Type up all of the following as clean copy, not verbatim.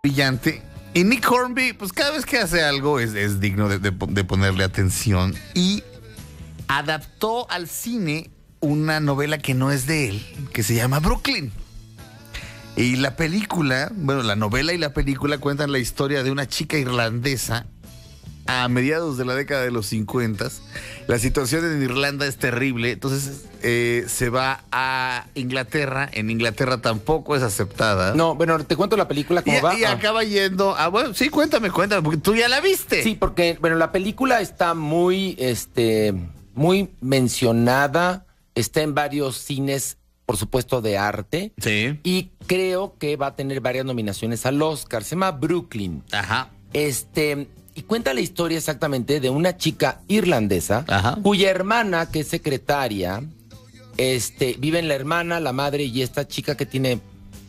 brillante. Y Nick Hornby, pues cada vez que hace algo es digno de ponerle atención. Y adaptó al cine una novela que no es de él, que se llama Brooklyn. Y la película, bueno, la novela y la película cuentan la historia de una chica irlandesa a mediados de la década de los 50. La situación en Irlanda es terrible, entonces se va a Inglaterra. En Inglaterra tampoco es aceptada. No, bueno, te cuento la película cómo va. Y acaba yendo bueno, sí, cuéntame, porque tú ya la viste. Sí, porque, bueno, la película está muy mencionada, está en varios cines, por supuesto, de arte. Sí. Y creo que va a tener varias nominaciones al Oscar. Se llama Brooklyn. Ajá. Y cuenta la historia exactamente de una chica irlandesa, ajá, cuya hermana, que es secretaria, vive en la hermana, la madre y esta chica que tiene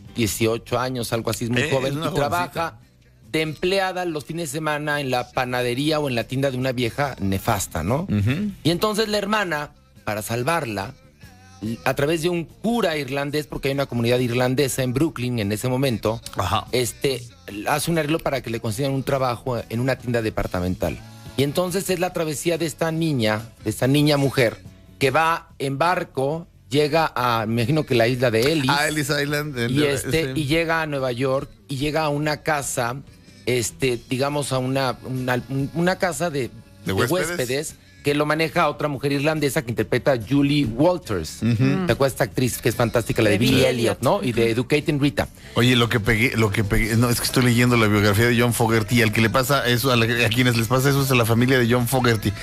18 años, algo así, es muy joven, y trabaja de empleada los fines de semana en la panadería o en la tienda de una vieja nefasta, ¿no? Uh-huh. Y entonces la hermana, para salvarla, a través de un cura irlandés, porque hay una comunidad irlandesa en Brooklyn en ese momento, ajá, hace un arreglo para que le consigan un trabajo en una tienda departamental. Y entonces es la travesía de esta niña mujer, que va en barco, llega a, me imagino que la isla de Ellis. A Ellis Island. Y llega a Nueva York y llega a una casa, digamos a una casa de huéspedes, que lo maneja otra mujer irlandesa que interpreta a Julie Walters. Uh-huh. ¿Te acuerdas esta actriz que es fantástica, la de Billy Elliot, ¿no? Y de Educating Rita. Oye, lo que pegué, no, es que estoy leyendo la biografía de John Fogerty, y al que le pasa eso, a quienes les pasa eso es a la familia de John Fogerty.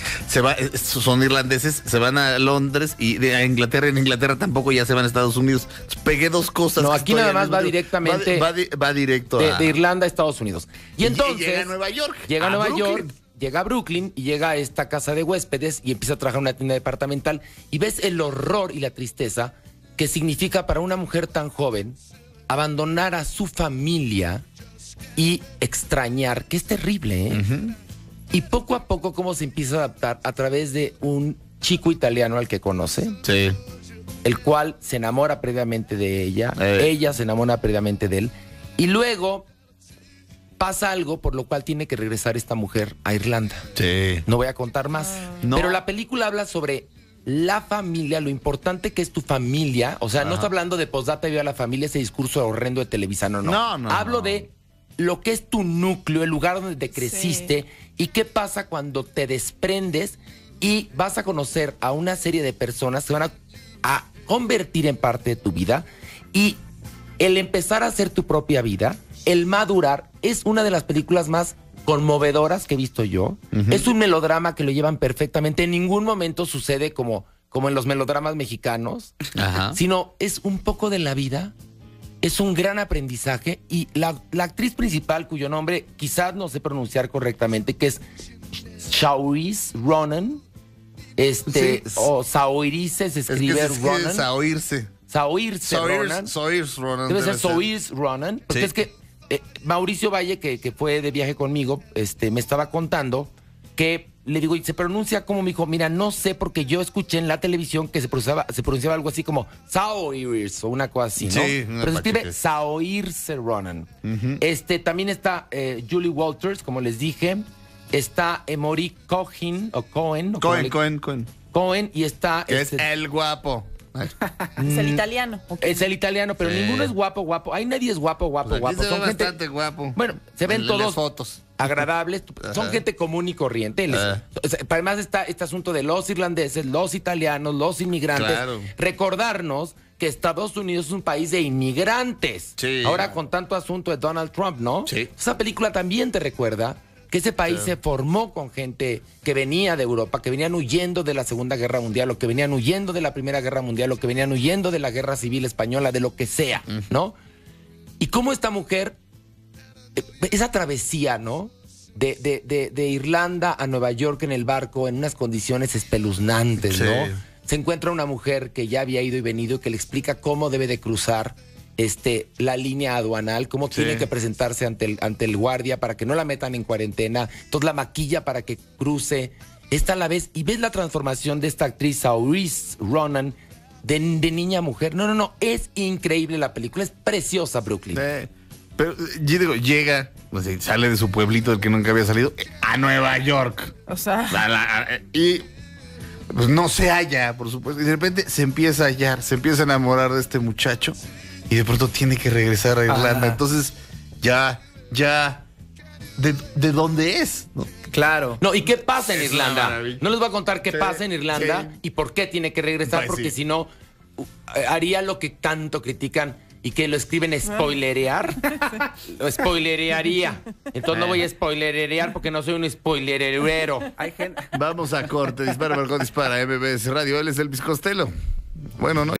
Son irlandeses, se van a Londres y a Inglaterra, en Inglaterra tampoco, ya se van a Estados Unidos. Pegué dos cosas. No, aquí nada más va directamente. Va directo de Irlanda a Estados Unidos. Y entonces. Llega a Nueva York. Llega a Nueva York. Llega a Brooklyn y llega a esta casa de huéspedes y empieza a trabajar en una tienda departamental y ves el horror y la tristeza que significa para una mujer tan joven abandonar a su familia y extrañar, que es terrible, ¿eh? Uh-huh. Y poco a poco cómo se empieza a adaptar a través de un chico italiano al que conoce, sí, el cual se enamora previamente de ella, ella se enamora previamente de él, y luego pasa algo por lo cual tiene que regresar esta mujer a Irlanda. Sí. No voy a contar más. No. Pero la película habla sobre la familia, lo importante que es tu familia. O sea, no está hablando de postdata y viva la familia, ese discurso horrendo de Televisa, no. Hablo de lo que es tu núcleo, el lugar donde te creciste, y qué pasa cuando te desprendes y vas a conocer a una serie de personas que van a convertir en parte de tu vida, y el empezar a hacer tu propia vida, el madurar, es una de las películas más conmovedoras que he visto yo. Uh-huh. Es un melodrama que lo llevan perfectamente. En ningún momento sucede como en los melodramas mexicanos, sino es un poco de la vida. Es un gran aprendizaje. Y la actriz principal, cuyo nombre quizás no sé pronunciar correctamente, que es Saoirse Ronan, o Saoirse se escribe Ronan. Saoirse Ronan. Debe ser Saoirse Ronan, porque es que Mauricio Valle, que fue de viaje conmigo, me estaba contando que le digo, ¿y se pronuncia como? Me dijo, mira, no sé, porque yo escuché en la televisión que se pronunciaba algo así como Saoirse o una cosa así, ¿no? Sí, pero se escribe Saoirse Ronan. Uh-huh. También está Julie Walters, como les dije. Está Emory Cohen, y está... Es el guapo. Es el italiano. Okay. Es el italiano, pero ninguno es guapo. Ahí nadie es guapo. Pues son bastante guapo. Bueno, se ven todos las fotos agradables. Son gente común y corriente. Además está este asunto de los irlandeses, los italianos, los inmigrantes. Claro. Recordarnos que Estados Unidos es un país de inmigrantes. Sí. Ahora con tanto asunto de Donald Trump, ¿no? Sí. Esa película también te recuerda que ese país se formó con gente que venía de Europa, que venían huyendo de la Segunda Guerra Mundial, o que venían huyendo de la Primera Guerra Mundial, o que venían huyendo de la Guerra Civil Española, de lo que sea, ¿no? Y cómo esta mujer, esa travesía, ¿no? De Irlanda a Nueva York en el barco, en unas condiciones espeluznantes, ¿no? Se encuentra una mujer que ya había ido y venido y que le explica cómo debe de cruzar la línea aduanal, cómo tiene que presentarse ante el guardia para que no la metan en cuarentena, entonces la maquilla para que cruce. Esta a la vez, y ves la transformación de esta actriz Saoirse Ronan de niña a mujer. No, es increíble la película, es preciosa, Brooklyn. Pero yo digo, llega, no sé, sale de su pueblito del que nunca había salido a Nueva York. O sea. Y pues no se halla, por supuesto. Y de repente se empieza a hallar, se empieza a enamorar de este muchacho. Y de pronto tiene que regresar a Irlanda. Entonces, ya. ¿De dónde es? ¿No? Claro. No, ¿y qué pasa en Irlanda? No les voy a contar qué pasa en Irlanda y por qué tiene que regresar, porque si no, haría lo que tanto critican y que lo escriben spoilerear. Lo spoilerearía. Entonces no voy a spoilerear porque no soy un spoilerero. Vamos a corte. Dispara, Margot, dispara. MBS Radio. Él es Elvis Costello. Bueno, ¿no?